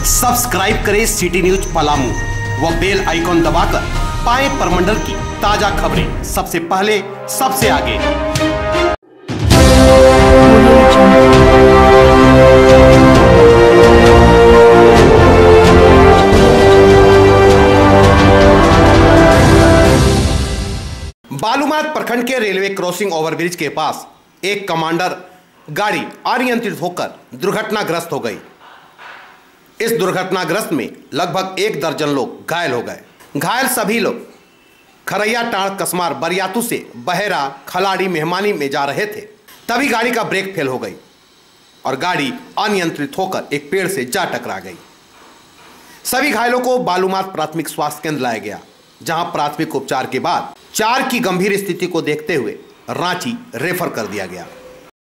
Subscribe करें city news Palamu व bell icon दबाकर पाएं परमंडल की ताजा खबरें सबसे पहले सबसे आगे। बालूमाथ प्रखंड के रेलवे क्रॉसिंग ओवरब्रिज के पास एक कमांडर गाड़ी अनियंत्रित होकर दुर्घटनाग्रस्त हो गई। इस दुर्घटनाग्रस्त में लगभग 1 दर्जन लोग घायल हो गए। घायल सभी लोग खरैया टाड़ कसमार बरियातू से बहेरा खलाड़ी मेहमानी में जा रहे थे। तभी गाड़ी का ब्रेक फेल हो गई और गाड़ी अनियंत्रित होकर एक पेड़ से जा टकरा गई। सभी घायलों को बालूमाथ प्राथमिक स्वास्थ्य केंद्र लाया गया, जहां प्राथमिक उपचार के बाद 4 की गंभीर स्थिति को देखते हुए रांची रेफर कर दिया गया।